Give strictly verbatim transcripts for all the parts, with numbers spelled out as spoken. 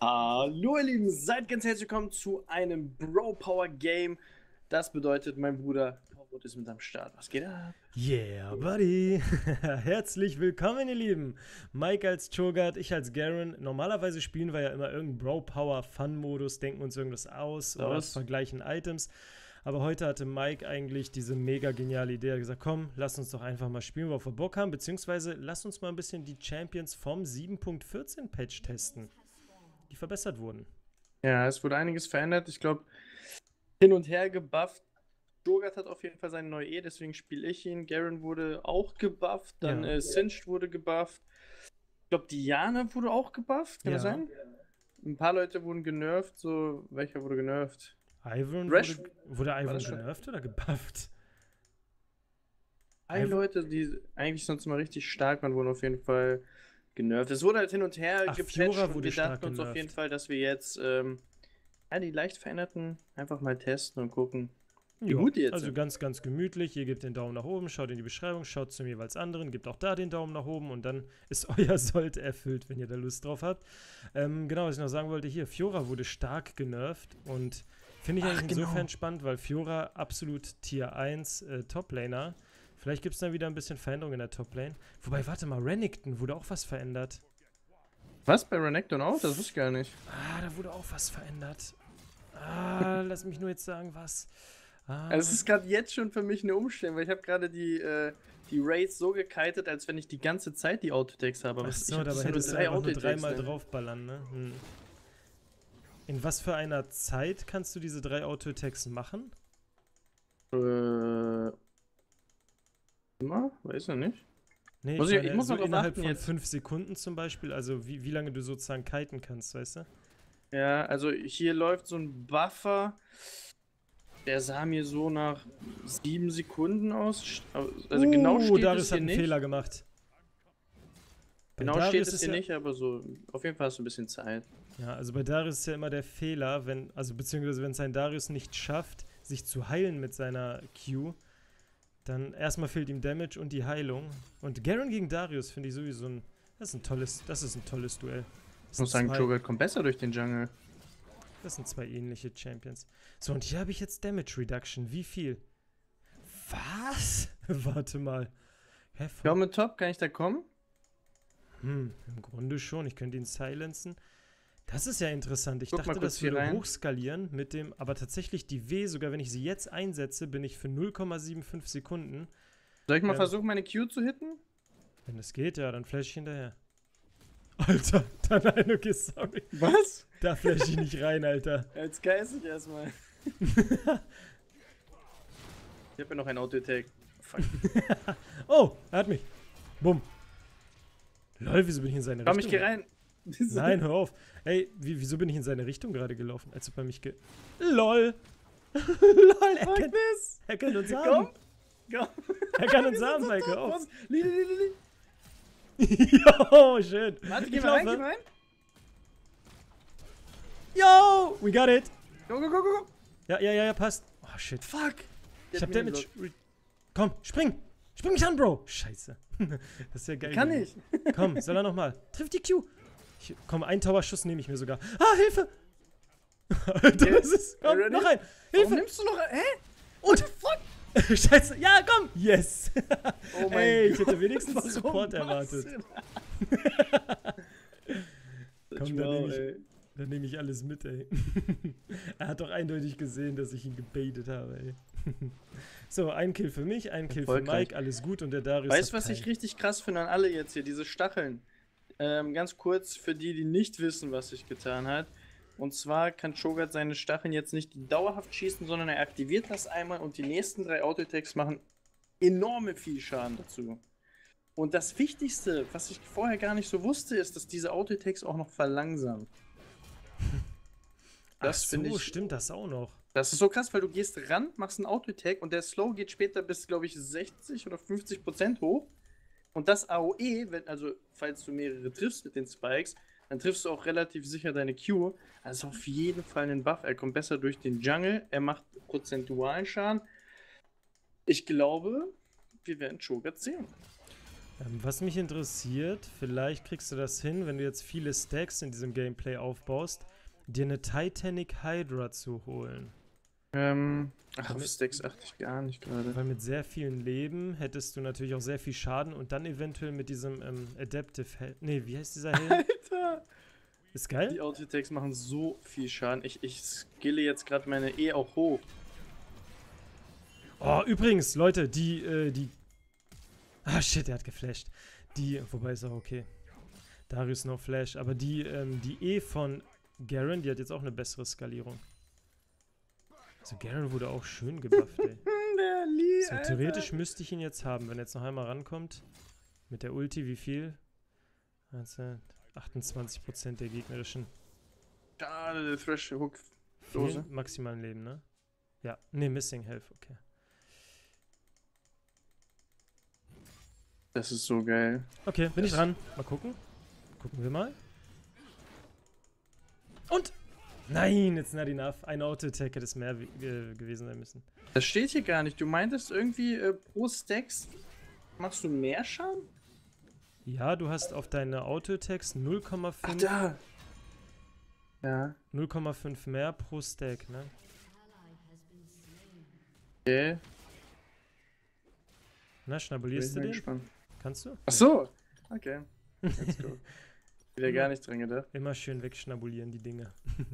Hallo ihr Lieben, seid ganz herzlich willkommen zu einem Bro Power Game. Das bedeutet, mein Bruder Torwart ist mit am Start. Was geht ab? Yeah, buddy! Herzlich willkommen, ihr Lieben! Mike als Cho'Gath, ich als Garen. Normalerweise spielen wir ja immer irgendeinen Bro-Power-Fun-Modus, denken uns irgendwas aus oder Aus. vergleichen Items. Aber heute hatte Mike eigentlich diese mega geniale Idee. Er hat gesagt, komm, lass uns doch einfach mal spielen, worauf wir Bock haben. Beziehungsweise lass uns mal ein bisschen die Champions vom sieben Punkt vierzehn Patch testen, die verbessert wurden. Ja, es wurde einiges verändert. Ich glaube, hin und her gebufft. Cho'Gath hat auf jeden Fall seine neue E, deswegen spiele ich ihn. Garen wurde auch gebufft, dann Ja. äh, Singed wurde gebufft. Ich glaube, Diana wurde auch gebufft, kann Ja. das sein? Ein paar Leute wurden genervt, so, welcher wurde genervt? Ivern Thresh- wurde, wurde War Ivern das schon? genervt oder gebufft? Ein Leute, die eigentlich sonst immer richtig stark waren, wurden auf jeden Fall genervt. Es wurde halt hin und her Ach, gepatcht Fiora und wurde wir stark dachten uns auf genervt. jeden Fall, dass wir jetzt ähm, ja, die leicht veränderten einfach mal testen und gucken, wie Ja, gut die jetzt also sind. ganz, ganz gemütlich. Ihr gebt den Daumen nach oben, schaut in die Beschreibung, schaut zum jeweils anderen, gebt auch da den Daumen nach oben und dann ist euer Sold erfüllt, wenn ihr da Lust drauf habt. Ähm, genau, was ich noch sagen wollte, hier, Fiora wurde stark genervt und finde ich Ach, eigentlich genau. insofern spannend, weil Fiora absolut Tier eins äh, Toplaner. Vielleicht gibt es dann wieder ein bisschen Veränderung in der Toplane. Wobei, warte mal, Renekton wurde auch was verändert. Was, bei Renekton auch? Das wusste ich gar nicht. Ah, da wurde auch was verändert. Ah, lass mich nur jetzt sagen, was. Ah. Also es ist gerade jetzt schon für mich eine Umstellung, weil ich habe gerade die, äh, die Raids so gekitet, als wenn ich die ganze Zeit die Autotext habe. Aber Ach ich so, hab dabei bisher hättest du drei einfach nur Autotext, dreimal ne? draufballern, ne? Hm. In was für einer Zeit kannst du diese drei Auto-Attacks machen? Äh, immer? Weiß ich nicht. Nee, Muss ich, ich- meine, ich muss so mal drauf innerhalb achten von jetzt. fünf Sekunden zum Beispiel, also wie, wie lange du sozusagen kiten kannst, weißt du? Ja, also hier läuft so ein Buffer, der sah mir so nach sieben Sekunden aus. Also genau steht Uh, Darius es hat hier einen nicht. Fehler gemacht. Bei Genau Darius steht ist es hier ja, nicht, aber so, auf jeden Fall hast du ein bisschen Zeit. Ja, also bei Darius ist ja immer der Fehler, wenn, also beziehungsweise wenn sein Darius nicht schafft, sich zu heilen mit seiner Q, dann erstmal fehlt ihm Damage und die Heilung. Und Garen gegen Darius finde ich sowieso ein, das ist ein tolles, das ist ein tolles Duell. Das Ich muss sind sagen, zwei- Cho'Gath kommt besser durch den Jungle. Das sind zwei ähnliche Champions. So, und hier habe ich jetzt Damage Reduction. Wie viel? Was? Warte mal. Hä, Ich glaube, mit Top kann ich da kommen. Hm, im Grunde schon. Ich könnte ihn silenzen. Das ist ja interessant. Ich Guck mal dachte, kurz das hier würde rein. hochskalieren mit dem, aber tatsächlich die W, sogar wenn ich sie jetzt einsetze, bin ich für null Komma fünfundsiebzig Sekunden. Soll ich mal Ähm. versuchen, meine Q zu hitten? Wenn das geht, ja, dann flash ich hinterher. Alter, dann nein, okay, sorry. Was? Da flash ich nicht rein, Alter. Jetzt geistig erstmal. Ich habe ja noch ein Auto-Attack. Fuck. Oh, er hat mich. Bumm. Lol, wieso bin ich in seine Komm, ich Richtung? geh rein. Nein, hör auf. Ey, wie, wieso bin ich in seine Richtung gerade gelaufen? Als ob er mich ge... LOL. LOL, er Fuck kann, this. er kann uns Komm. haben. Komm. Er kann uns haben, Mike, hör auf. Li, li, li, li, li. Jo, schön. Warte, geh Ich mal rein, laufe. geh mal rein. Yo, we got it. Go, go, go, go, go. Ja, ja, ja, ja, passt. Oh, shit. Fuck. Ich hab Damage. Re- Komm, spring. Spring mich an, Bro. Scheiße. Das ist ja geil. Kann gewesen. ich. Komm, soll er nochmal. Triff die Q. Ich, komm, einen Towerschuss nehme ich mir sogar. Ah, Hilfe. Alter, Ja, was ist? Komm, ready? noch ein. Warum Hilfe. nimmst du noch ein? Hä? Und. Fuck. Scheiße. Ja, komm. Yes. Oh mein Ey, ich Gott. hätte wenigstens Warum Support was erwartet. denn? Komm, dann Wow, nehme ich, ey. dann nehm ich alles mit, ey. Er hat doch eindeutig gesehen, dass ich ihn gebaitet habe, ey. So, ein Kill für mich, ein Kill für Erfolgreich. Mike, alles gut und der Darius Weißt du, hat was ich keinen. richtig krass finde an alle jetzt hier? Diese Stacheln. Ähm, ganz kurz für die, die nicht wissen, was sich getan hat. Und zwar kann Cho'Gath seine Stacheln jetzt nicht dauerhaft schießen, sondern er aktiviert das einmal und die nächsten drei Auto-Attacks machen enorme viel Schaden dazu. Und das Wichtigste, was ich vorher gar nicht so wusste, ist, dass diese Auto-Attacks auch noch verlangsamen. Ach Das so, finde ich. stimmt das auch noch. Das ist so krass, weil du gehst ran, machst einen Auto-Attack und der Slow geht später bis, glaube ich, sechzig oder fünfzig Prozent hoch. Und das A O E, wenn, also falls du mehrere triffst mit den Spikes, dann triffst du auch relativ sicher deine Q. Also auf jeden Fall ein Buff. Er kommt besser durch den Jungle, er macht prozentualen Schaden. Ich glaube, wir werden Cho'Gath sehen. Ähm, was mich interessiert, vielleicht kriegst du das hin, wenn du jetzt viele Stacks in diesem Gameplay aufbaust, dir eine Titanic Hydra zu holen. Ähm, ach, auf Stacks achte ich gar nicht gerade. Weil mit sehr vielen Leben hättest du natürlich auch sehr viel Schaden und dann eventuell mit diesem ähm, Adaptive Hell. Ne, wie heißt dieser Hell? Alter! Ist geil? Die Auto-Attacks machen so viel Schaden. Ich, ich skille jetzt gerade meine E auch hoch. Oh, übrigens, Leute, die, äh, die... Ah, shit, der hat geflasht. Die, wobei ist auch okay. Darius no Flash. Aber die, ähm, die E von Garen, die hat jetzt auch eine bessere Skalierung. Also Garen wurde auch schön gebufft, ey. Der Lee, So, theoretisch Alter. müsste ich ihn jetzt haben, wenn er jetzt noch einmal rankommt. Mit der Ulti, wie viel? achtundzwanzig Prozent der gegnerischen. Schade, der Thresh-Hook. Dose. Maximalen Leben, ne? Ja, ne, Missing Health, okay. Das ist so geil. Okay, bin das ich dran. Mal gucken. Gucken wir mal. Und! Nein, it's not enough. Ein Auto-Attack hätte es mehr äh, gewesen sein müssen. Das steht hier gar nicht. Du meintest irgendwie, äh, pro Stacks machst du mehr Schaden? Ja, du hast auf deine Auto-Attacks null Komma fünf. Ach, da! Ja. null Komma fünf mehr pro Stack, ne? Okay. Na, schnabulierst du den? Gespannt. Kannst du? Ach so! Okay. Let's go. Wieder gar nicht dran gedacht. Immer schön wegschnabulieren, die Dinge.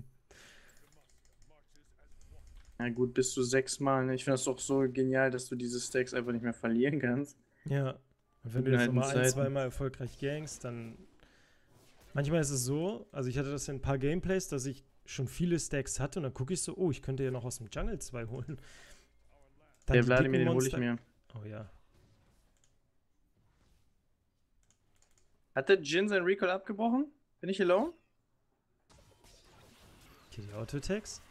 Na gut, bis zu sechsmal. Ne? Ich finde das doch so genial, dass du diese Stacks einfach nicht mehr verlieren kannst. Ja. Und wenn du jetzt nochmal ein, zweimal erfolgreich gangst, dann... Manchmal ist es so, also ich hatte das in ein paar Gameplays, dass ich schon viele Stacks hatte und dann gucke ich so, oh, ich könnte ja noch aus dem Jungle zwei holen. Dann der Vladimir, den hole ich mir. Oh ja. Hat der Jhin sein Recall abgebrochen? Bin ich alone? Okay, die Auto-Attacks.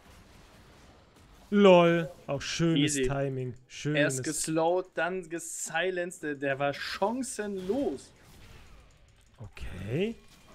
LOL. Auch schönes Easy. Timing. Schönes. Erst geslowt, dann gesilenced. Der, der war chancenlos. Okay.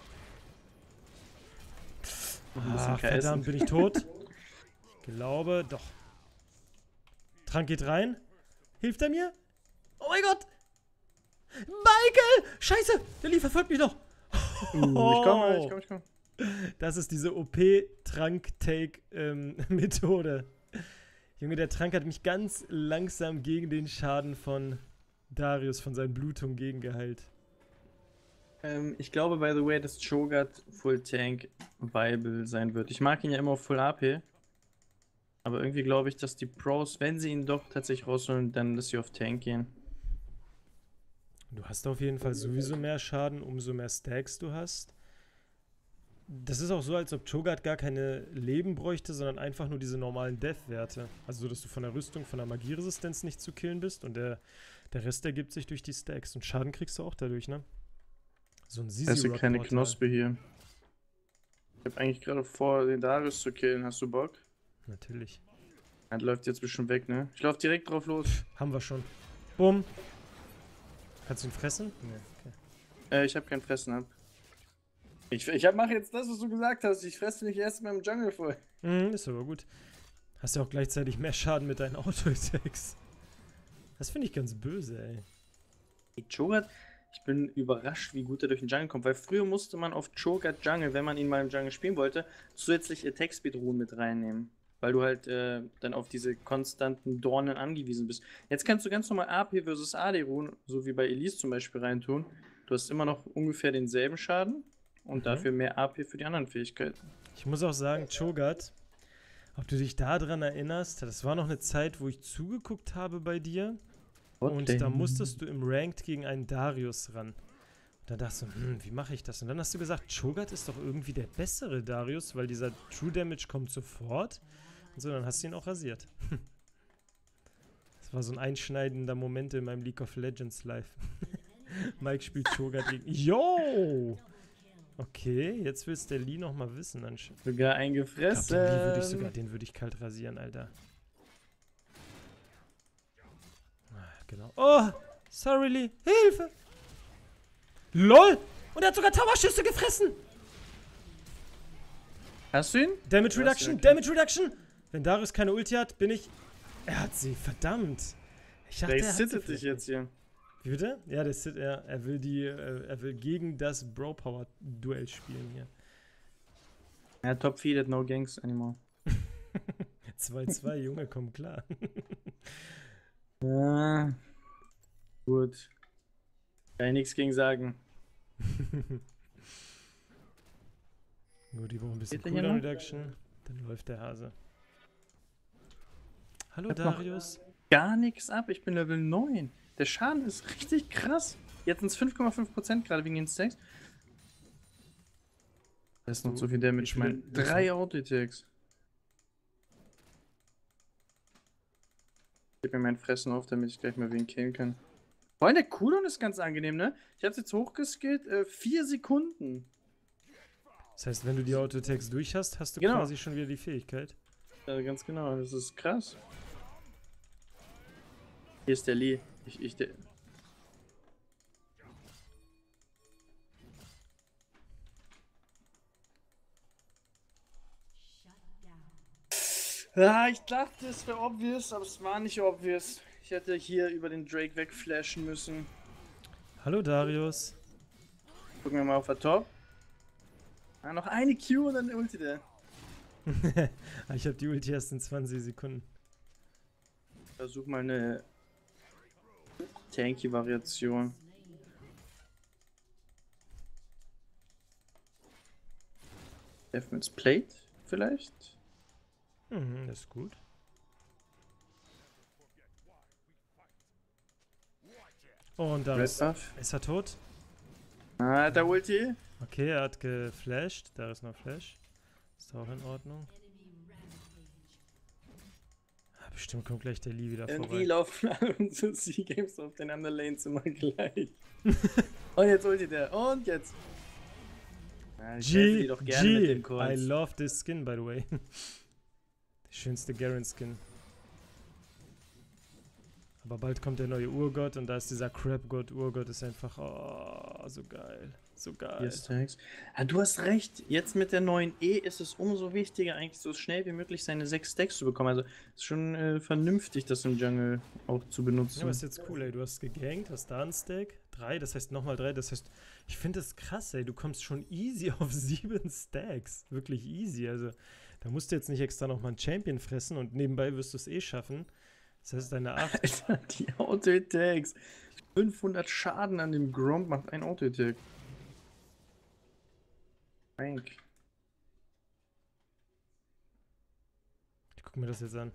Ach, verdammt, bin ich tot? Ich glaube, doch. Trank geht rein. Hilft er mir? Oh mein Gott! Michael! Scheiße! Der Lee verfolgt mich noch! Uh, ich komme, ich komme, ich komme. Das ist diese O P-Trank-Take-Methode. Ähm, Junge, der Trank hat mich ganz langsam gegen den Schaden von Darius, von seinen Blutungen gegengeheilt. Ähm, ich glaube, by the way, dass Cho'Gath Full Tank viable sein wird. Ich mag ihn ja immer auf Full A P. Aber irgendwie glaube ich, dass die Pros, wenn sie ihn doch tatsächlich rausholen, dann, dass sie auf Tank gehen. Du hast auf jeden Fall sowieso mehr Schaden, umso mehr Stacks du hast. Das ist auch so, als ob Cho'Gath gar keine Leben bräuchte, sondern einfach nur diese normalen Death-Werte. Also so, dass du von der Rüstung, von der Magieresistenz nicht zu killen bist und der, der Rest ergibt sich durch die Stacks. Und Schaden kriegst du auch dadurch, ne? So ein Sisi-Rock. Das ist eine kleine Knospe hier. Ich habe eigentlich gerade vor, den Darius zu killen. Hast du Bock? Natürlich. Er läuft jetzt bestimmt weg, ne? Ich laufe direkt drauf los. Haben wir schon. Bumm. Kannst du ihn fressen? Nee, okay. Äh, ich habe kein Fressen ab. Ich, ich hab, mach jetzt das, was du gesagt hast. Ich fresse mich erst mal im Jungle voll. Mhm, ist aber gut. Hast ja auch gleichzeitig mehr Schaden mit deinen Auto-Attacks. Das finde ich ganz böse, ey. Hey, Cho'Gath, ich bin überrascht, wie gut er durch den Jungle kommt. Weil früher musste man auf Cho'Gath Jungle, wenn man ihn mal im Jungle spielen wollte, zusätzlich Attack-Speed-Ruhen mit reinnehmen. Weil du halt äh, dann auf diese konstanten Dornen angewiesen bist. Jetzt kannst du ganz normal A P versus A D-Ruhen, so wie bei Elise zum Beispiel, reintun. Du hast immer noch ungefähr denselben Schaden und mhm. dafür mehr A P für die anderen Fähigkeiten. Ich muss auch sagen, Cho'Gath, ob du dich daran erinnerst, das war noch eine Zeit, wo ich zugeguckt habe bei dir. What und denn? Da musstest du im Ranked gegen einen Darius ran. Und dann dachte ich so, hm, wie mache ich das? Und dann hast du gesagt, Cho'Gath ist doch irgendwie der bessere Darius, weil dieser True Damage kommt sofort. Und so, dann hast du ihn auch rasiert. Das war so ein einschneidender Moment in meinem League of Legends Live. Mike spielt Cho'Gath gegen... Yo! Okay, jetzt willst der Lee noch mal wissen. Sogar eingefressen. Ich glaub, den Lee würde ich sogar, den würde ich kalt rasieren, Alter. Ah, genau. Oh! Sorry, Lee. Hilfe! LOL! Und er hat sogar Towerschüsse gefressen! Hast du ihn? Damage Reduction, Damage Reduction! Wenn Darius keine Ulti hat, bin ich... Er hat sie, verdammt. Ich dachte, er sittet dich jetzt hier. Wie bitte? Ja, der Sid, er, er will die, äh, er will gegen das Bro-Power-Duell spielen hier. Ja, top feeded, no ganks anymore. zwei zwei, Junge, komm klar. Ja, gut. Kann ich nichts gegen sagen. Gut, die brauchen ein bisschen Geht der hier Cooldown noch? Reduction. Dann läuft der Hase. Hallo Hat noch Darius. Gar nichts ab, ich bin Level neun. Der Schaden ist richtig krass. Jetzt sind es fünf Komma fünf Prozent gerade wegen den Stacks. Das ist noch so viel Damage, viele- mein. Drei Auto-Attacks. Ich gebe mir mein Fressen auf, damit ich gleich mal wen killen kann. Vor allem der Cooldown ist ganz angenehm, ne? Ich hab's jetzt hochgeskillt, äh, vier Sekunden. Das heißt, wenn du die Auto-Attacks durch hast, hast du Genau. quasi schon wieder die Fähigkeit. Ja, ganz genau, das ist krass. Hier ist der Lee. Ich, ich, der Ja, ich dachte, es wäre obvious, aber es war nicht obvious. Ich hätte hier über den Drake wegflashen müssen. Hallo Darius. Gucken wir mal auf der Top. Ah, noch eine Q und dann Ulti der. Ah, ich habe die Ulti erst in zwanzig Sekunden. Versuch mal eine Tanky-Variation. Deathmatch Plate vielleicht? Mhm, das ist gut. Oh, und Red Darius, Buff. ist er tot? Ah, der Ulti. Okay, er hat geflasht. Da ist noch Flash. Ist auch in Ordnung. Ah, bestimmt kommt gleich der Lee wieder Irgendwie vorbei. laufen alle unsere C-Games auf den anderen Lanes immer gleich. Und jetzt Ulti der. Und jetzt. Ja, ich helfe G, dir doch gerne mit G, dem I Calls. love this skin, by the way. Die schönste Garen-Skin. Aber bald kommt der neue Urgott und da ist dieser Crab-Gott. Urgott ist einfach, oh, so geil. So geil. Hier Stacks. Ah, du hast recht. Jetzt mit der neuen E ist es umso wichtiger, eigentlich so schnell wie möglich seine sechs Stacks zu bekommen. Also ist schon äh, vernünftig, das im Jungle auch zu benutzen. Ja, aber ist jetzt cool, ey. Du hast gegankt, hast da einen Stack. Drei, das heißt nochmal drei. Das heißt, ich finde das krass, ey. Du kommst schon easy auf sieben Stacks. Wirklich easy. Also, da musst du jetzt nicht extra nochmal einen Champion fressen und nebenbei wirst du es eh schaffen. Das heißt, deine acht. Alter, die Auto-Attacks. fünfhundert Schaden an dem Gromp macht ein Auto-Attack. Frank. Ich guck mir das jetzt an.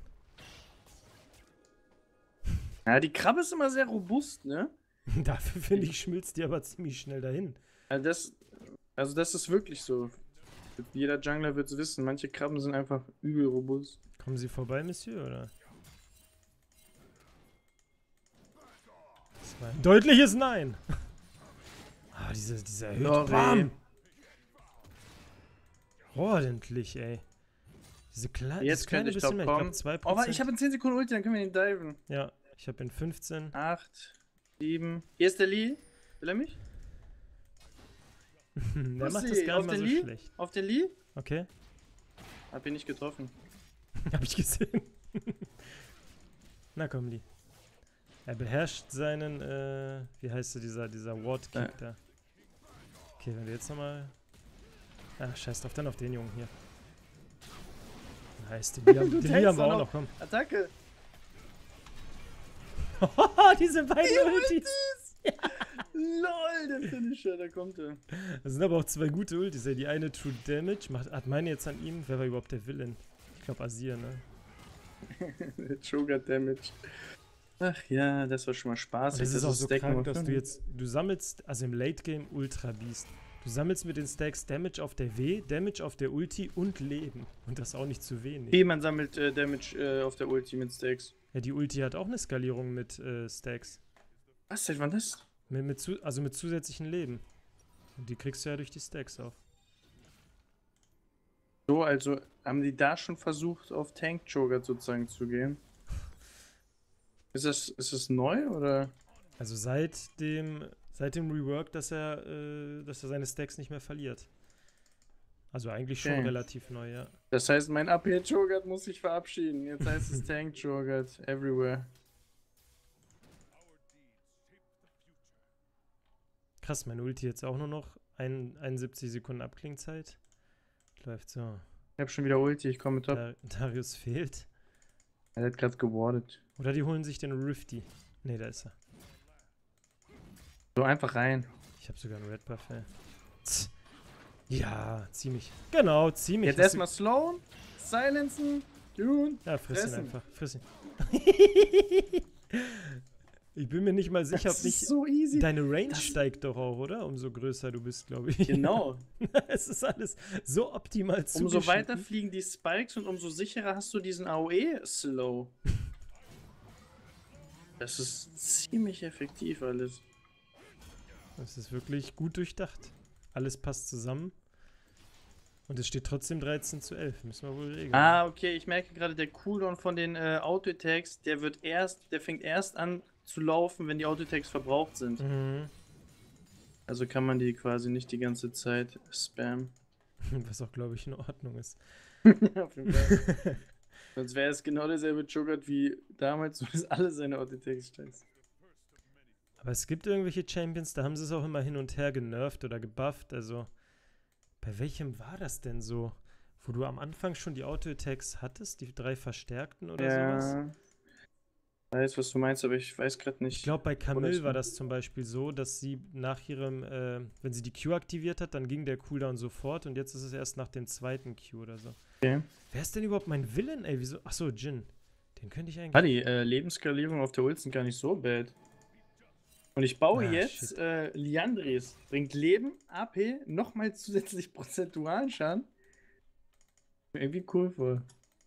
Ja, die Krabbe ist immer sehr robust, ne? Dafür finde ich, schmilzt die aber ziemlich schnell dahin. Also das, also das ist wirklich so. Jeder Jungler wird es wissen. Manche Krabben sind einfach übel robust. Kommen Sie vorbei, Monsieur, oder? Das war ein deutliches Nein. Ah, diese, dieser Ja, erhöhte Ram. Bam. Ordentlich, ey. Diese Kle Jetzt dieses kleine könnte ich bisschen top mehr, ich kommen. glaube zwei Oh, Prozent. warte, ich habe in zehn Sekunden Ulti, dann können wir den diven. Ja, ich habe in fünfzehn. acht, sieben. Hier ist der Lee. Will er mich? Der macht das Pussy, gar auf nicht mal den so Lee? schlecht. Auf den Lee? Okay, Hab ihn nicht getroffen. hab ich gesehen. Na komm, Lee. Er beherrscht seinen, äh, wie heißt du, dieser, dieser Ward-Kick Äh. da. Okay, wenn wir jetzt nochmal... Ach, scheiß drauf, dann auf den Jungen hier. Nice, den Lee haben, Du den Lee haben tankst wir auch auch noch. noch, komm. Attacke! Diese beiden Ultis. LOL, der Finisher, da kommt er. Das sind aber auch zwei gute Ultis, ey. Die eine True Damage, macht, hat meine jetzt an ihm. Wer war überhaupt der Villain? Ich glaube Azir, ne? Der Sugar Damage. Ach ja, das war schon mal Und spaßig. das ist auch so Stack krank, Nummer dass du fünf. jetzt, du sammelst, also im Late Game Ultra Beast. Du sammelst mit den Stacks Damage auf der W, Damage auf der Ulti und Leben. Und das auch nicht zu wenig. Wie, man sammelt äh, Damage äh, auf der Ulti mit Stacks. Ja, die Ulti hat auch eine Skalierung mit äh, Stacks. Was, seit wann das? Mit, mit zu, also mit zusätzlichen Leben. Und die kriegst du ja durch die Stacks auch. So, also haben die da schon versucht, auf Tank Joker sozusagen zu gehen? Ist das, ist das neu oder? Also seit dem, seit dem Rework, dass er, äh, dass er seine Stacks nicht mehr verliert. Also eigentlich schon Okay. relativ neu, ja. Das heißt, mein A P Joker muss sich verabschieden. Jetzt heißt es Tank Joker everywhere. Krass, meine Ulti jetzt auch nur noch ein, einundsiebzig Sekunden Abklingzeit. Läuft so. Ich hab schon wieder Ulti, ich komme mit top. Da, Darius fehlt. Er hat gerade gewardet. Oder die holen sich den Rifty. Ne, da ist er. So einfach rein. Ich habe sogar einen Red Buff, ey. Tz. Ja, zieh mich. Genau, zieh mich. Jetzt erstmal slowen, silenzen, tun. Ja, friss ihn fressen. einfach. Friss ihn. Ich bin mir nicht mal sicher, Das ob nicht. ist so easy. Deine Range Das- steigt doch auch, oder? Umso größer du bist, glaube ich. Genau. Es ist alles so optimal Umso zugeschnitten. weiter fliegen die Spikes und umso sicherer hast du diesen A O E-Slow. Das ist ziemlich effektiv alles. Das ist wirklich gut durchdacht. Alles passt zusammen. Und es steht trotzdem dreizehn zu elf. Müssen wir wohl regeln. Ah, okay, ich merke gerade, der Cooldown von den äh, Auto-Attacks, der wird erst, der fängt erst an zu laufen, wenn die Auto-Attacks verbraucht sind. Mhm. Also kann man die quasi nicht die ganze Zeit spammen. Was auch, glaube ich, in Ordnung ist. Auf jeden Fall. Sonst wäre es genau derselbe Juggernaut wie damals, wo es alle seine Auto-Attacks scheiß. Aber es gibt irgendwelche Champions, da haben sie es auch immer hin und her genervt oder gebufft. Also, bei welchem war das denn so? Wo du am Anfang schon die Auto-Attacks hattest, die drei verstärkten oder sowas? Ja. Ich weiß, was du meinst, aber ich weiß gerade nicht. Ich glaube, bei Oder Camille ist- war das zum Beispiel so, dass sie nach ihrem, äh, wenn sie die Q aktiviert hat, dann ging der Cooldown sofort und jetzt ist es erst nach dem zweiten Q oder so. Okay. Wer ist denn überhaupt mein Villain, ey? Wieso? Achso, Jin. Den könnte ich eigentlich. Ah, die äh, Lebensskalierung auf der Ult sind gar nicht so bad. Und ich baue Ah, jetzt shit. äh, Liandris. Bringt Leben, A P, nochmal zusätzlich prozentualen Schaden. Irgendwie cool vor.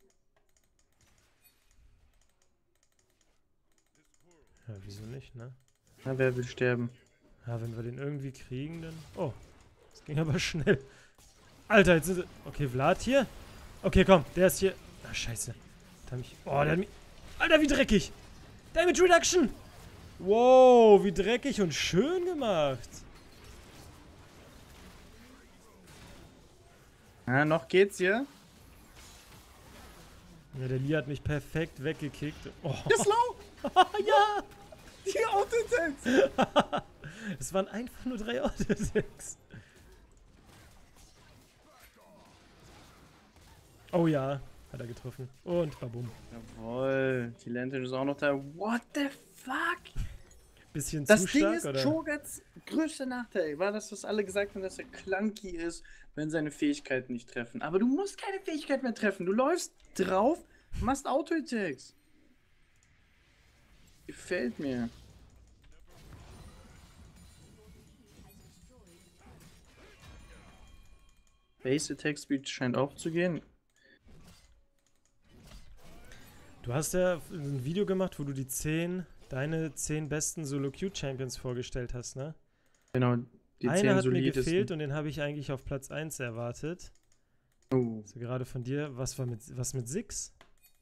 Ja, wieso nicht, ne? Na, wer will sterben? Ja, wenn wir den irgendwie kriegen, dann. Oh, das ging aber schnell. Alter, jetzt sind sie. Okay, Vlad hier. Okay, komm, der ist hier. Ah, scheiße. Der hat mich. Oh, der hat mich. Alter, wie dreckig! Damage Reduction! Wow, wie dreckig und schön gemacht. Ah, noch geht's hier. Ja, der Lee hat mich perfekt weggekickt. Oh, Der Slow! ja! Die Auto-Attacks! Es waren einfach nur drei Auto-Attacks. Oh ja, hat er getroffen. Und babum. Jawohl, die Lantern ist auch noch da. What the fuck? Bisschen Das zu Ding stark, ist, oder? Chogats größter Nachteil war, dass das alle gesagt haben, dass er clunky ist, wenn seine Fähigkeiten nicht treffen. Aber du musst keine Fähigkeit mehr treffen. Du läufst drauf, machst Auto-Attacks. Gefällt mir. Base Attack Speed scheint auch zu gehen. Du hast ja ein Video gemacht, wo du die zehn, deine zehn besten Solo-Q-Champions vorgestellt hast, ne? Genau, die Einer zehn hat mir solidesten. gefehlt und den habe ich eigentlich auf Platz eins erwartet. Oh. So gerade von dir. Was war mit, was mit Six?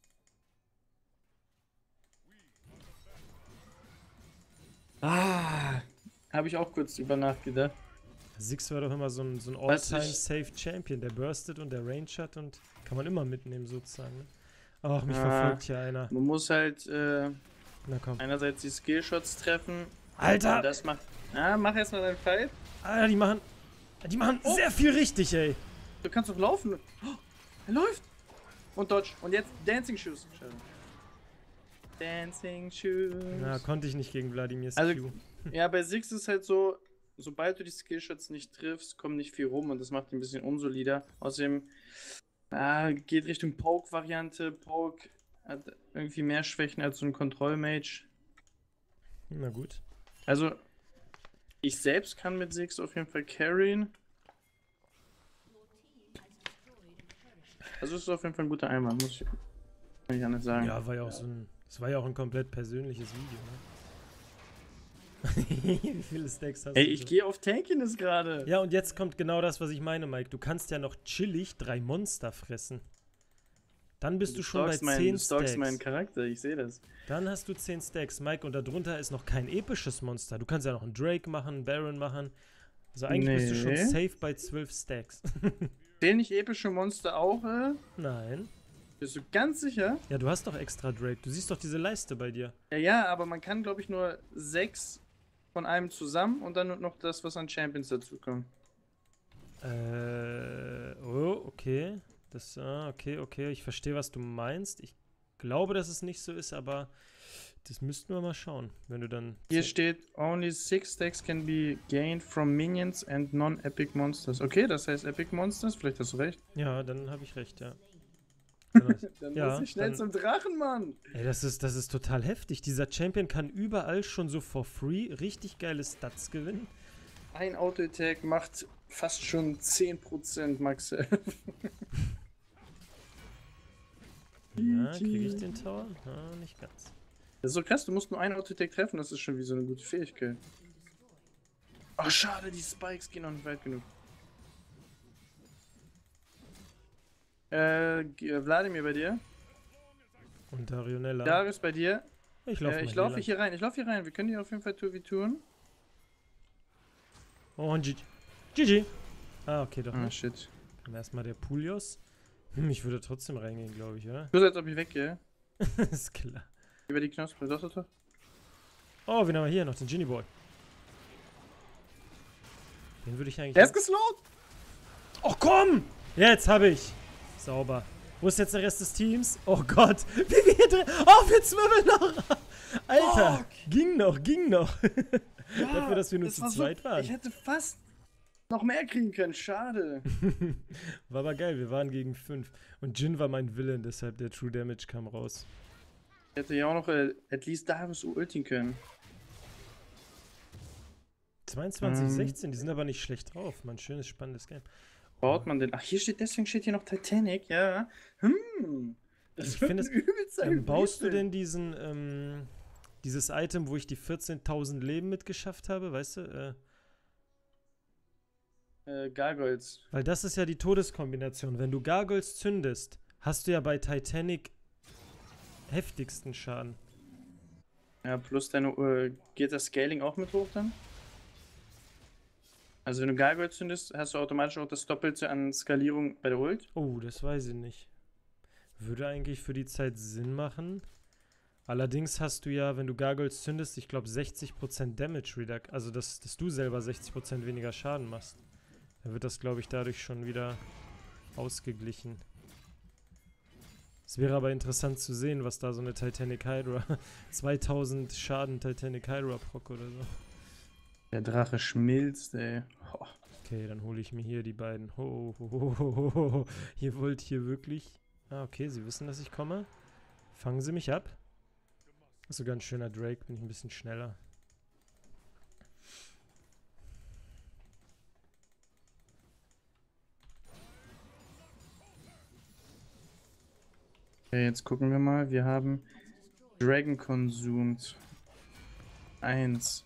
Ah, habe ich auch kurz drüber nachgedacht. Six war doch immer so ein, so ein Was ich- All-Time-Safe-Champion. Der burstet und der Range hat und kann man immer mitnehmen sozusagen. Ne? Ach, mich Ah. verfolgt hier einer. Man muss halt äh, Na komm. einerseits die Skillshots treffen. Alter! Und das macht. Ah, mach erstmal deinen Fight. Alter, die machen. Die machen Oh. sehr viel richtig, ey. Du kannst doch laufen. Oh, er läuft. Und Dodge. Und jetzt Dancing Shoes. Schade. Dancing Shoes. Na, konnte ich nicht gegen Wladimirs Also- Q. Ja, bei Six ist halt so, sobald du die Skillshots nicht triffst, kommt nicht viel rum und das macht ihn ein bisschen unsolider. Außerdem ah, geht Richtung Poke-Variante. Poke hat irgendwie mehr Schwächen als so ein Kontroll-Mage. Na gut. Also, ich selbst kann mit Six auf jeden Fall carryen. Also, es ist auf jeden Fall ein guter Einwand, muss ich kann ich anders sagen. Ja, war ja auch so ein. Das war ja auch ein komplett persönliches Video, ne? Wie viele Stacks hast Ey, du? ich so? gehe auf Tankiness gerade. Ja, und jetzt kommt genau das, was ich meine, Mike. Du kannst ja noch chillig drei Monster fressen. Dann bist du, schon bei stalkst meinen- zehn du stalkst Stacks. meinen Charakter, ich sehe das. Dann hast du zehn Stacks, Mike, und darunter ist noch kein episches Monster. Du kannst ja noch einen Drake machen, einen Baron machen. Also eigentlich bist du schon Nee. safe bei zwölf Stacks. Zählen nicht epische Monster auch, äh? Nein. Bist du ganz sicher? Ja, du hast doch extra Drake. Du siehst doch diese Leiste bei dir. Ja, ja, aber man kann, glaube ich, nur sechs von einem zusammen und dann noch das, was an Champions dazu kommt. Äh, oh, okay. Das, ah, okay, okay. Ich verstehe, was du meinst. Ich glaube, dass es nicht so ist, aber das müssten wir mal schauen, wenn du dann... Hier steht, only six stacks can be gained from minions and non-epic monsters. Okay, das heißt Epic Monsters, vielleicht hast du recht. Ja, dann habe ich recht, ja. Dann ja, muss ich schnell dann, zum Drachen, Mann! Ey, das ist, das ist total heftig. Dieser Champion kann überall schon so for free richtig geile Stats gewinnen. Ein Auto-Attack macht fast schon zehn Prozent Max. Ja, kriege ich den Tower? Ah, nicht ganz. Das ist so krass, du musst nur einen Auto-Attack treffen, das ist schon wie so eine gute Fähigkeit. Ach, schade, die Spikes gehen noch nicht weit genug. Äh, Wladimir bei dir? Und Darionella. Darius bei dir? Ich laufe äh, ich laufe hier rein, ich laufe hier rein. Wir können die auf jeden Fall zwei v zwei. Oh, und G G. G G. Ah, okay, doch Ah, nicht. shit. Dann erstmal der Pulios. Hm, ich würde trotzdem reingehen, glaube ich, oder? Du als ob ich weggehe. Ist klar. Über die Knospe, doch, doch, doch. Oh, wen haben wir hier noch? Den Genie Boy. Den würde ich eigentlich... Er ist geslowt! Oh, komm! Jetzt habe ich. Sauber. Wo ist jetzt der Rest des Teams? Oh Gott. Wie wir hier drin... Oh, wir zwirbeln noch. Alter. Fuck. Ging noch, ging noch. Ja, Dafür, dass wir nur das zu war zweit so, waren. Ich hätte fast noch mehr kriegen können, schade. War aber geil, wir waren gegen fünf. Und Jin war mein Villain, deshalb der True Damage kam raus. Ich hätte ja auch noch äh, at least Darius ulten können. zweiundzwanzig, Ähm. sechzehn, die sind aber nicht schlecht drauf. Mal ein schönes, spannendes Game. Baut man denn? Ach, hier steht, deswegen steht hier noch Titanic, ja. Hm. Das Ich wird finde es- ein übelster Ähm, baust du Hybrid. denn diesen, ähm, dieses Item, wo ich die vierzehntausend Leben mitgeschafft habe, weißt du? Äh, Äh, Gargoyles. weil das ist ja die Todeskombination. Wenn du Gargoyles zündest, hast du ja bei Titanic heftigsten Schaden. Ja, plus deine, äh, geht das Scaling auch mit hoch dann? Also wenn du Gargoyles zündest, hast du automatisch auch das Doppelte an Skalierung bei der Ult? Oh, das weiß ich nicht. Würde eigentlich für die Zeit Sinn machen. Allerdings hast du ja, wenn du Gargoyles zündest, ich glaube sechzig Prozent Damage Reduction. Also, dass, dass du selber sechzig Prozent weniger Schaden machst. Dann wird das, glaube ich, dadurch schon wieder ausgeglichen. Es wäre aber interessant zu sehen, was da so eine Titanic Hydra, zweitausend Schaden Titanic Hydra Proc oder so. Der Drache schmilzt, ey. Oh. Okay, dann hole ich mir hier die beiden. Ho, ho, ho, ho, ho, ho. Ihr wollt hier wirklich... Ah, okay, sie wissen, dass ich komme. Fangen sie mich ab. Das ist sogar ein schöner Drake, bin ich ein bisschen schneller. Okay, jetzt gucken wir mal. Wir haben Dragon consumed. Eins.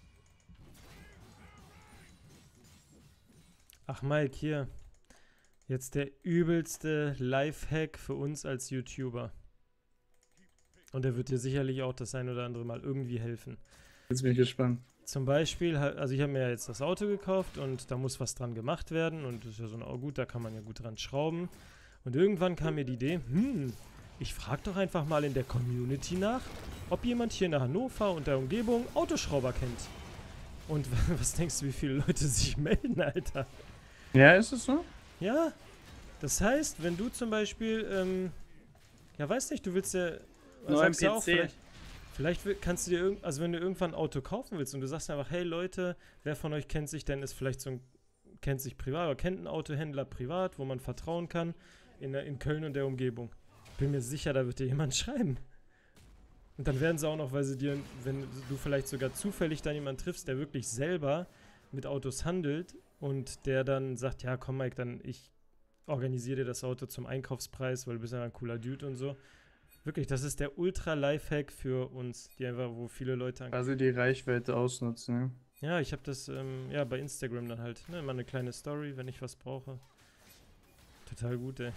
Ach, Mike, hier. Jetzt der übelste Lifehack für uns als YouTuber. Und der wird dir sicherlich auch das ein oder andere Mal irgendwie helfen. Jetzt bin ich gespannt. Zum Beispiel, ha- also ich habe mir ja jetzt das Auto gekauft und da muss was dran gemacht werden. Und das ist ja so, oh gut, da kann man ja gut dran schrauben. Und irgendwann kam mir die Idee, hm, ich frage doch einfach mal in der Community nach, ob jemand hier in Hannover und der Umgebung Autoschrauber kennt. Und was denkst du, wie viele Leute sich melden, Alter? Ja, ist es so? Ja, das heißt, wenn du zum Beispiel, ähm, ja, weiß nicht, du willst ja, Neuen sagst ja P C. auch, vielleicht, vielleicht will- kannst du dir, irgend, also wenn du irgendwann ein Auto kaufen willst und du sagst einfach, hey Leute, wer von euch kennt sich denn, ist vielleicht so ein, kennt sich privat, oder kennt einen Autohändler privat, wo man vertrauen kann, in, der- in Köln und der Umgebung. Bin mir sicher, da wird dir jemand schreiben. Und dann werden sie auch noch, weil sie dir, wenn du vielleicht sogar zufällig dann jemanden triffst, der wirklich selber mit Autos handelt und der dann sagt, ja komm Mike, dann ich organisiere dir das Auto zum Einkaufspreis, weil du bist ja ein cooler Dude und so. Wirklich, das ist der Ultra-Lifehack für uns, die einfach, wo viele Leute... an- Also die Reichweite ausnutzen, ne? Ja, ich habe das ähm, ja, bei Instagram dann halt, ne, immer eine kleine Story, wenn ich was brauche. Total gut, ey.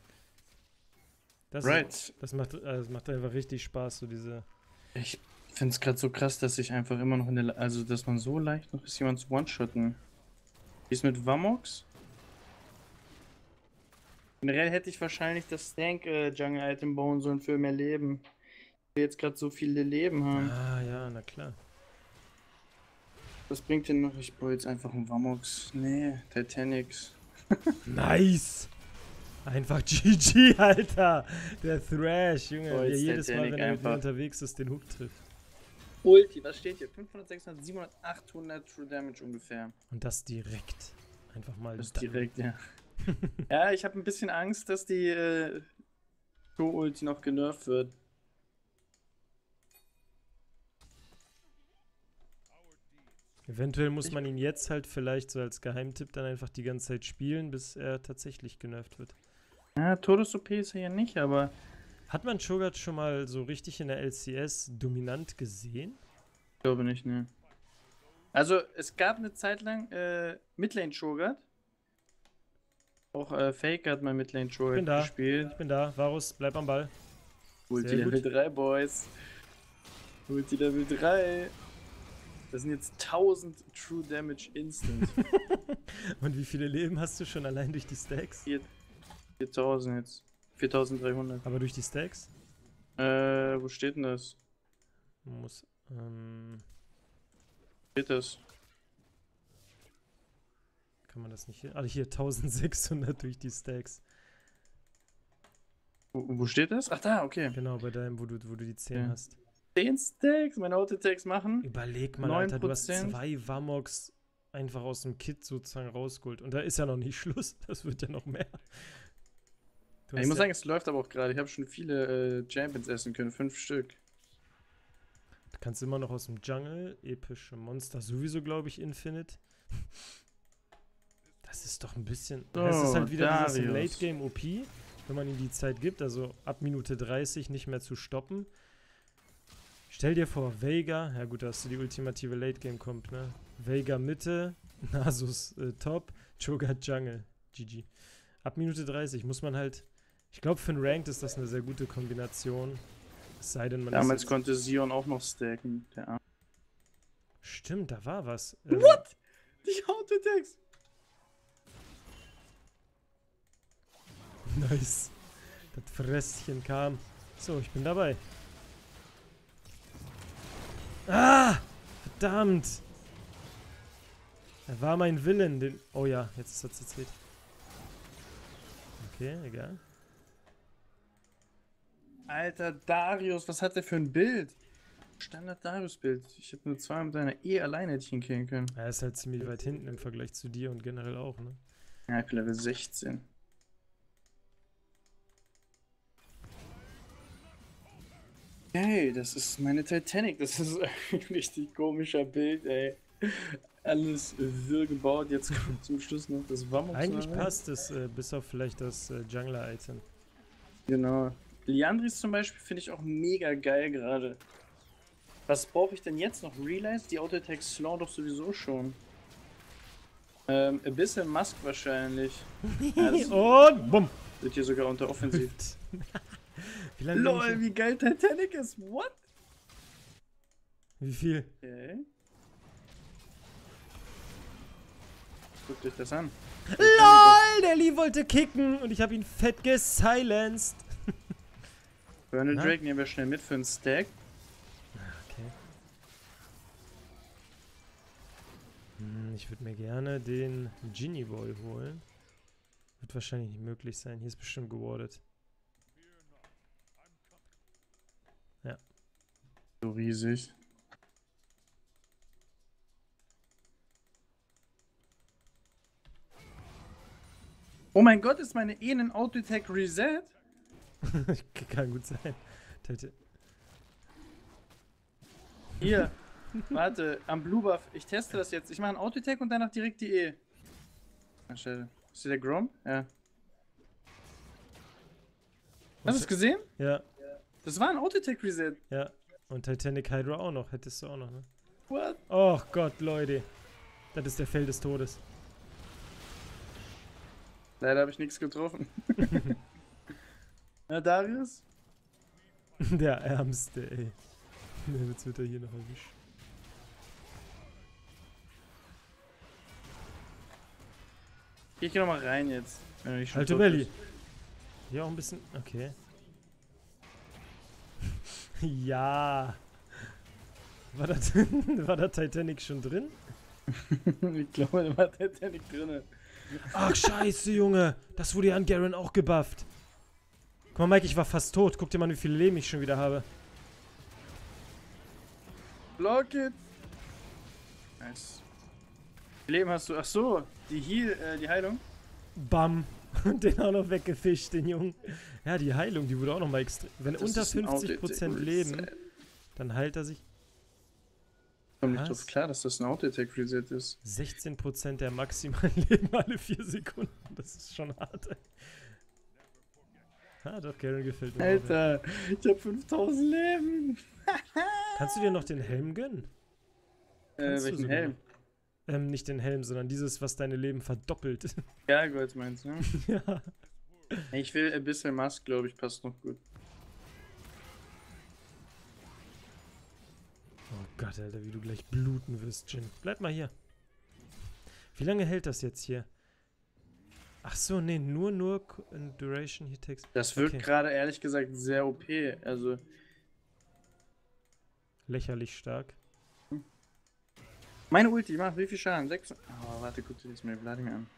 Das, Right. das, macht, äh, das macht einfach richtig Spaß, so diese... Ich find's gerade so krass, dass ich einfach immer noch in der... La also, dass man so leicht noch ist, jemand zu one-shotten. Wie ist mit Vamox? Generell hätte ich wahrscheinlich das Stank-Jungle-Item bauen sollen für mehr Leben. Wir jetzt gerade so viele Leben haben. Ah ja, na klar. Was bringt denn noch? Ich baue jetzt einfach einen Vamox. Nee, Titanics. Nice! Einfach G G, Alter! Der Thrash, Junge, Oh, der jetzt jedes Mal, Titanic wenn er mit mir einfach. unterwegs ist, den Hook trifft. Ulti, was steht hier? fünfhundert, sechshundert, siebenhundert, achthundert True Damage ungefähr. Und das direkt. Einfach mal. Das da- direkt, ja. Ja, ich habe ein bisschen Angst, dass die äh, Go-Ulti noch genervt wird. Eventuell muss man ihn jetzt halt vielleicht so als Geheimtipp dann einfach die ganze Zeit spielen, bis er tatsächlich genervt wird. Ja, Todes-O P ist er ja nicht, aber Hat man Cho'Gath schon mal so richtig in der L C S dominant gesehen? ich glaube nicht, ne. Also, es gab eine Zeit lang äh, Midlane Cho'Gath. Auch äh, Fake hat mal Midlane Ich bin Cho'Gath da. gespielt. Ich bin da. Varus, bleib am Ball. Ulti Sehr Level gut. drei, Boys. Ulti Level drei. Das sind jetzt tausend True Damage Instant. Und wie viele Leben hast du schon allein durch die Stacks? viertausend jetzt. viertausenddreihundert. Aber durch die Stacks? Äh, wo steht denn das? Muss. Ähm, Steht das? kann man das nicht hier? Ah, hier eintausendsechshundert durch die Stacks. Wo, wo steht das? Ach, da, okay. Genau, bei deinem, wo du, wo du die zehn Ja. hast. zehn Stacks, meine Auto-Attacks machen. Überleg mal, neun Alter, du hast Prozent. zwei Vamox einfach aus dem Kit sozusagen rausgeholt. Und da ist ja noch nicht Schluss. Das wird ja noch mehr. Du Ich hast muss ja, sagen, es läuft aber auch gerade. Ich habe schon viele äh, Champions essen können, fünf Stück. du kannst immer noch aus dem Jungle, epische Monster, sowieso, glaube ich, Infinite. Das ist doch ein bisschen. So, es ist halt wieder dieses Darius. Late-Game O P, wenn man ihm die Zeit gibt, also ab Minute dreißig nicht mehr zu stoppen. Stell dir vor, Veigar, ja gut, da hast du die ultimative Late-Game-Comp, ne? Veigar Mitte, Nasus äh, Top, Cho'Gath Jungle, G G. Ab Minute dreißig muss man halt, ich glaube für einen Ranked ist das eine sehr gute Kombination. Es sei denn, man Damals ist jetzt, konnte Sion auch noch stacken. Der Arm. stimmt, da war was. Ähm, What? Die Auto-Attacks! Nice. Das Fresschen kam. So, ich bin dabei. Ah! Verdammt! Er war mein Willen. Den oh ja, jetzt ist er zertritt. Okay, egal. Alter, Darius, was hat der für ein Bild? Standard Darius-Bild. Ich hätte nur zwei mit einer E alleine hätte ich ihn killen können. Er ist halt ziemlich weit hinten im Vergleich zu dir und generell auch, ne? Ja, ich bin Level sechzehn. Hey, das ist meine Titanic. Das ist ein richtig komischer Bild, ey. Alles wirr gebaut. Jetzt kommt zum Schluss noch das Vamox. Eigentlich rein. passt es, äh, bis auf vielleicht das äh, Jungler-Item. Genau. Liandris zum Beispiel finde ich auch mega geil gerade. Was brauche ich denn jetzt noch? Realize? Die Auto-Attacks slow doch sowieso schon. Ähm, ein bisschen Musk wahrscheinlich. Ja, das Und bumm! wird hier sogar unter Offensiv. Wie lange bin LOL, ich wie geil Titanic ist. What? Wie viel? Okay. Guckt euch das an. LOL! Der Lee wollte kicken und ich habe ihn fett gesilenced. Bernal Na? Drake nehmen wir schnell mit für einen Stack. Okay. Hm, ich würde mir gerne den Genie Ball holen. Wird wahrscheinlich nicht möglich sein. Hier ist bestimmt gewardet. So riesig. Oh mein Gott, ist meine E ein Auto-Attack Reset? Kann gut sein. Tete- Hier, warte, am Blue Buff. Ich teste das jetzt. Ich mache einen Auto-Attack und danach direkt die E. Ah, schade. Ist hier der Grom? Ja. Hast du es gesehen? Ja, Das war ein Auto-Attack Reset. ja. Und Titanic Hydra auch noch. Hättest du auch noch, ne? What? Oh Gott, Leute. Das ist der Feld des Todes. Leider habe ich nichts getroffen. Na, Darius? Der Ärmste, ey. Jetzt wird er hier noch erwischt. Ich geh noch mal rein jetzt. Wenn du nicht schon Alte tot Belly. bist. Hier auch ein bisschen. Okay. Ja. War da, war da Titanic schon drin? Ich glaube, der hat der nicht drin. Ach, scheiße, Junge. Das wurde ja an Garen auch gebufft. Guck mal, Mike, ich war fast tot. Guck dir mal, wie viele Leben ich schon wieder habe. Block it. Nice. Wie viel Leben hast du? Ach so, die Heal, äh, die Heilung. Bam. Und den auch noch weggefischt, den Jungen. Ja, die Heilung, die wurde auch nochmal extrem. Wenn Das unter ist ein fünfzig Prozent Auto-Attack-Reset. leben, dann heilt er sich. Komm nicht Was? drauf klar, dass das ein Auto-Attack-Reset ist. sechzehn Prozent der maximalen Leben alle vier Sekunden. Das ist schon hart, ey. Ah, doch, Garen gefällt mir. Alter, ich hab fünftausend Leben. Auch. Kannst du dir noch den Helm gönnen? Äh, Kannst du welchen sogar Helm? noch. Ähm, nicht den Helm, sondern dieses, was deine Leben verdoppelt. Gargoyles meinst du, ne? Ja. Ich will ein bisschen Mask, glaube ich, passt noch gut. Oh Gott, Alter, wie du gleich bluten wirst, Jin. Bleib mal hier. Wie lange hält das jetzt hier? Ach so, nee, nur, nur Duration hier Text. Das wirkt Okay. gerade ehrlich gesagt sehr O P. Also, Lächerlich stark. meine Ulti macht wie viel Schaden? sechs. Oh, warte, guck dir das mal Vladimir an.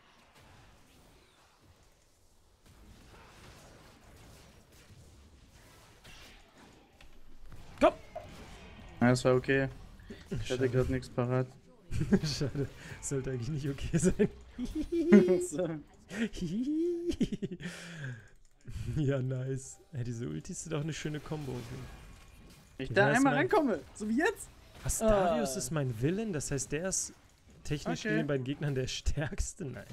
Komm! Ja, das war okay. Ich hatte Schade. gerade nichts parat. Schade. Sollte eigentlich nicht okay sein. So. Ja, nice. Ey, diese Ultis sind auch eine schöne Kombo. Ich Okay, da wer ist einmal mein- rankomme, so wie jetzt. Astarius Ah. ist mein Villain, das heißt, der ist technisch Okay. gesehen bei den Gegnern der stärkste? Nein.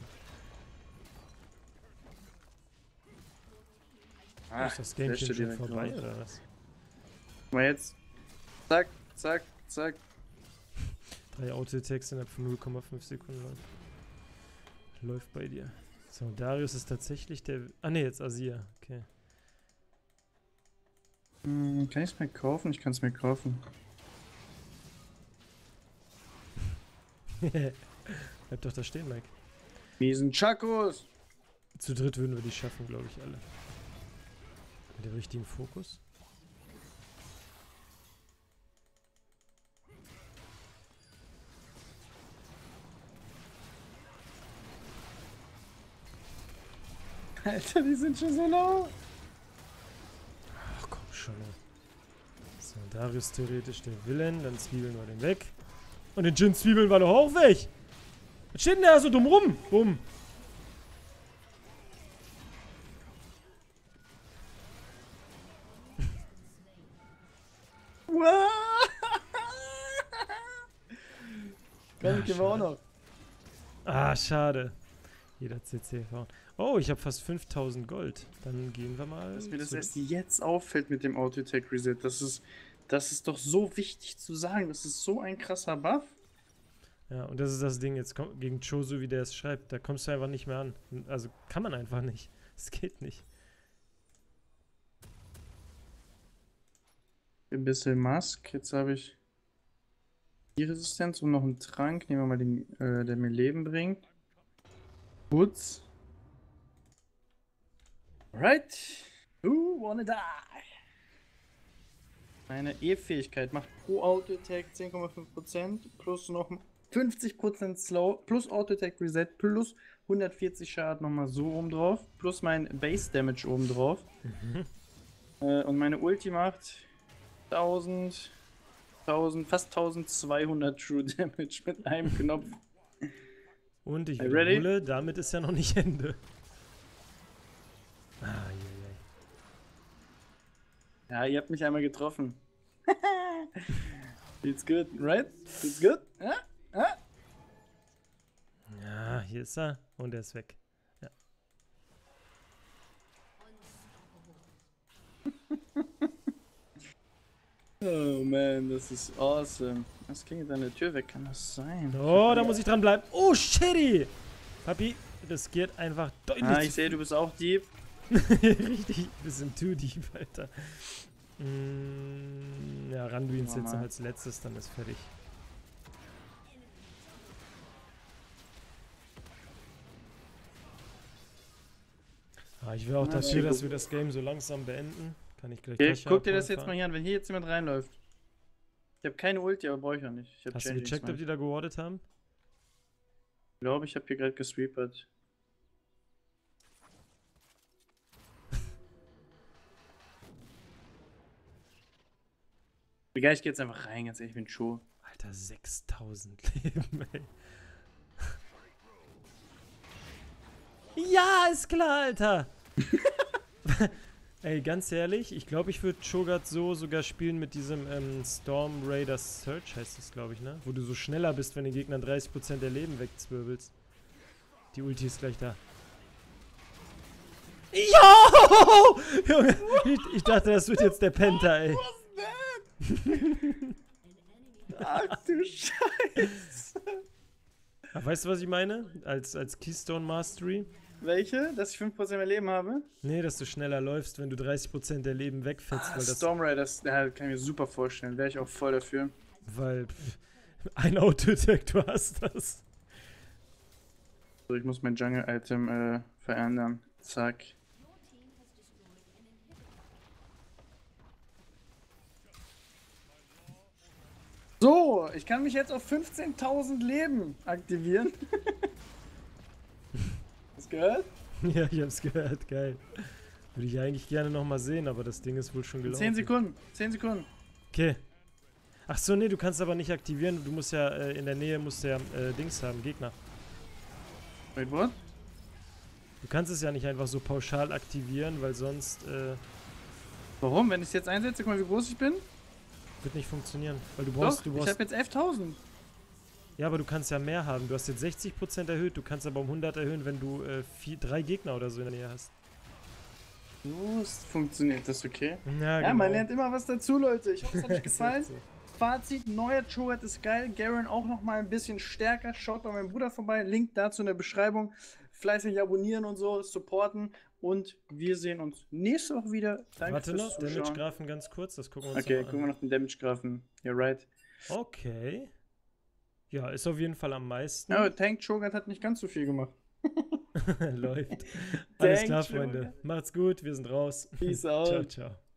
Ah, ist das Game flasht schon direkt vorbei, raus. oder was? Mal jetzt. Zack, zack, zack. Drei Auto-Attacks innerhalb von null Komma fünf Sekunden. Leute. Läuft bei dir. So, Darius ist tatsächlich der... Ah ne, jetzt Azir. Okay. Hm, kann ich es mir kaufen? Ich kann es mir kaufen. Bleib doch da stehen, Mike. Miesen Chakos! Zu dritt würden wir die schaffen, glaube ich, alle. Mit dem richtigen Fokus. Alter, die sind schon so low. Ach komm schon. Ey. So, Darius theoretisch der Villain, dann zwiebeln wir den weg. Und den Jin zwiebeln wir doch auch weg. Was steht denn der so dumm rum? Bumm. Komm, Ah, ich gehen wir auch schade. noch. Ah, schade. Jeder C C V. Oh, ich habe fast fünftausend Gold. Dann gehen wir mal. Dass mir das zu- erst jetzt auffällt mit dem Auto-Attack-Reset. Das ist, das ist doch so wichtig zu sagen. Das ist so ein krasser Buff. Ja, und das ist das Ding jetzt komm, gegen Chosu, wie der es schreibt. Da kommst du einfach nicht mehr an. Also kann man einfach nicht. Es geht nicht. Ein bisschen Mask. Jetzt habe ich die Resistenz und noch einen Trank. Nehmen wir mal den, äh, der mir Leben bringt. Woods. Right. Who wanna die? Meine E-Fähigkeit macht pro Auto-Attack zehn Komma fünf Prozent plus noch fünfzig Prozent Slow plus Auto-Attack Reset plus hundertvierzig Schaden nochmal so oben drauf plus mein Base Damage oben drauf. Mhm. Äh, und meine Ulti macht tausend, tausend, fast tausendzweihundert True Damage mit einem Knopf. Und ich Are you ready? wiederhole, damit ist ja noch nicht Ende. Ah, je, je. Ja, ihr habt mich einmal getroffen. Feels good, right? Feels good? Ja? Ja? Ja, hier ist er. Und er ist weg. Ja. Oh man, das ist awesome. Was ging jetzt an der Tür weg? Kann das sein? Oh, da muss ich dran bleiben. Oh, shitty! Papi riskiert einfach deutlich Ah, zu ich sehe, du bist auch Dieb. Richtig, bisschen too deep, Alter. Mm, ja, Randuins jetzt noch als letztes, dann ist fertig. Ah, ich wäre auch Ja, dafür, okay, dass guck. wir das Game so langsam beenden. Kann ich gleich Okay, Tasche guck dir das abholen jetzt mal fahren. hier an, wenn hier jetzt jemand reinläuft. Ich habe keine Ulti, aber brauche ich auch nicht. Ich hab Hast du Changes gecheckt, ob gemacht. die da gewardet haben? glaube, ich habe hier gerade gesweepert. Egal, ich geh jetzt einfach rein, ganz ehrlich, ich bin Cho. Alter, sechstausend Leben, ey. Ja, ist klar, Alter. Ey, ganz ehrlich, ich glaube, ich würde Cho'Gath so sogar spielen mit diesem ähm, Storm Raider Search, heißt das, glaube ich, ne? Wo du so schneller bist, wenn den Gegnern dreißig Prozent der Leben wegzwirbelst. Die Ulti ist gleich da. Jo! Junge, ich, ich dachte, das wird jetzt der Penta, ey. Ach du Scheiße. Ach, weißt du, was ich meine? Als, als Keystone Mastery? Welche? Dass ich fünf Prozent mehr Leben habe? Nee, dass du schneller läufst, wenn du dreißig Prozent der Leben wegfetzt. Ah, weil das Storm Raiders, ja, kann ich mir super vorstellen. Wäre ich auch voll dafür. Weil pff, ein Auto-Attack, du hast das. So, ich muss mein Jungle-Item äh, verändern. Zack. So, ich kann mich jetzt auf fünfzehntausend Leben aktivieren. Hast du gehört? Ja, ich hab's gehört, geil. Würde ich eigentlich gerne nochmal sehen, aber das Ding ist wohl schon gelaufen. zehn Sekunden, zehn Sekunden. Okay. Ach so, nee, du kannst aber nicht aktivieren. Du musst ja, äh, in der Nähe musst du ja äh, Dings haben, Gegner. Wait, what? Du kannst es ja nicht einfach so pauschal aktivieren, weil sonst, äh, Warum? Wenn ich es jetzt einsetze, guck mal, wie groß ich bin. wird nicht funktionieren. Weil du brauchst, Doch, du ich brauchst... habe jetzt elftausend. Ja, aber du kannst ja mehr haben. Du hast jetzt sechzig Prozent erhöht, du kannst aber um hundert erhöhen, wenn du äh, vier, drei Gegner oder so in der Nähe hast. So, es funktioniert das, okay? Ja, Ja, genau. man lernt immer was dazu, Leute. Ich hoffe, es hat euch Ist gefallen. echt so. Fazit, neuer Cho'Gath ist geil. Garen auch nochmal ein bisschen stärker. Schaut bei meinem Bruder vorbei. Link dazu in der Beschreibung. Fleißig abonnieren und so, supporten. Und wir sehen uns nächste Woche wieder. Danke Warte fürs noch, Zuschauen. Damage-Graphen ganz kurz, das gucken wir uns Okay, noch gucken wir an. noch den Damage-Graphen. You're right. Okay. Ja, ist auf jeden Fall am meisten. Ja, Tank Cho'Gath hat nicht ganz so viel gemacht. Läuft. Alles Tank klar, Cho'Gath. Freunde. Macht's gut, wir sind raus. Peace out. Ciao, ciao.